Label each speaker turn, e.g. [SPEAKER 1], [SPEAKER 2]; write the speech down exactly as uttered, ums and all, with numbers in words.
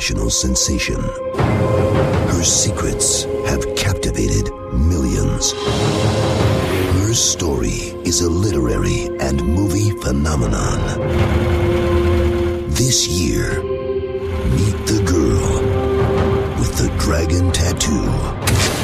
[SPEAKER 1] international sensation. Her secrets have captivated millions. Her story is a literary and movie phenomenon. This year, meet the girl with the dragon tattoo.